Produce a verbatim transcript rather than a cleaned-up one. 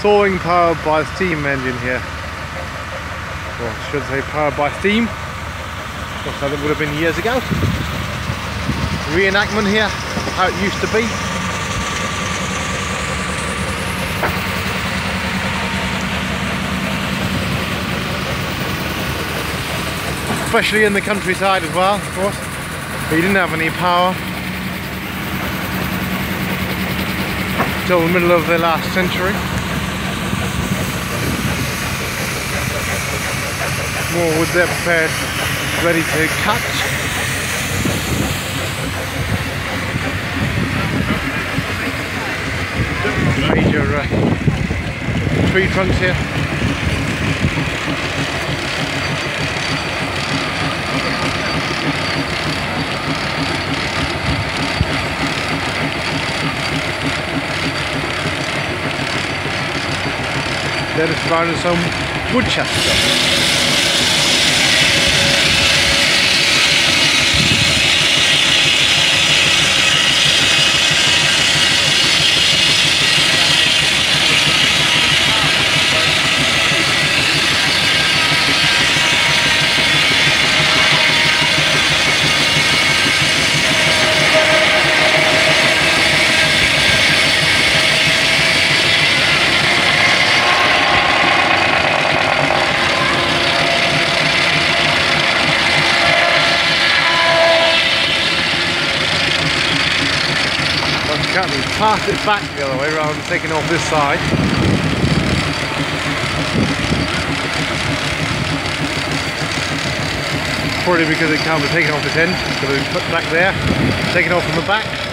Soaring powered by a steam engine here. Or I should say powered by steam. That's how it would have been years ago. Reenactment here, how it used to be. Especially in the countryside as well, of course. But you didn't have any power till the middle of the last century. More wood there prepared, ready to cut. Major uh, tree trunks here. They're just surrounding some wood chest. Can't we pass it back the other way rather than taking off this side? Probably because it can't be taken off this end, so we put it back there, taken off from the back.